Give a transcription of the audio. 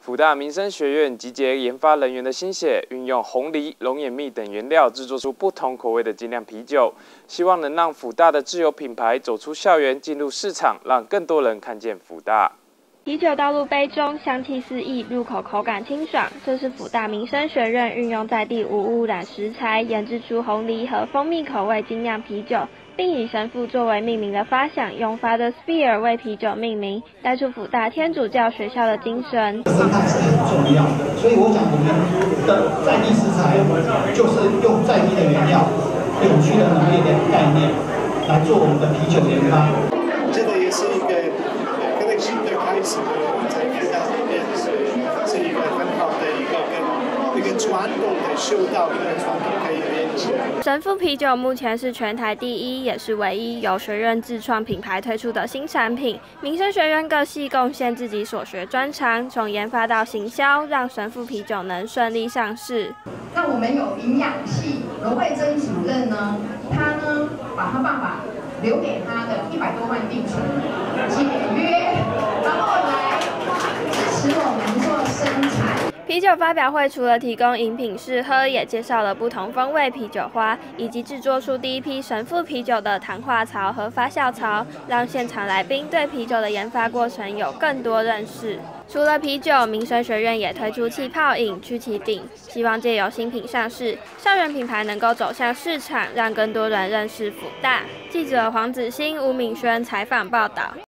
辅大民生学院集结研发人员的心血，运用红梨、龙眼蜜等原料，制作出不同口味的精酿啤酒，希望能让辅大的自有品牌走出校园，进入市场，让更多人看见辅大。 啤酒倒入杯中，香气四溢，入口口感清爽。这是辅大民生学院运用在地无污染食材，研制出红梨和蜂蜜口味精酿啤酒，并以神父作为命名的发想，用 Father Spear 为啤酒命名，带出辅大天主教学校的精神。 生态是很重要的，所以我想我们的在地食材就是用在地的原料、有机的农业的概念来做我们的啤酒研发。 这个也是一个更新的开始，在辅大里面是一个很好的一个传统的修道一个传统可以连接。 神父啤酒目前是全台第一，也是唯一由学院自创品牌推出的新产品。民生学院各系贡献自己所学专长，从研发到行销，让神父啤酒能顺利上市。 那我们有营养系罗慧珍主任呢，他呢把他爸爸留给他的100多万定存解约，然后来支持我们做生产。 啤酒发表会除了提供饮品试喝，也介绍了不同风味啤酒花，以及制作出第一批神父啤酒的糖化槽和发酵槽，让现场来宾对啤酒的研发过程有更多认识。除了啤酒，民生学院也推出气泡饮曲奇鼎，希望借由新品上市，校园品牌能够走向市场，让更多人认识辅大。记者黄子欣、吴敏轩采访报道。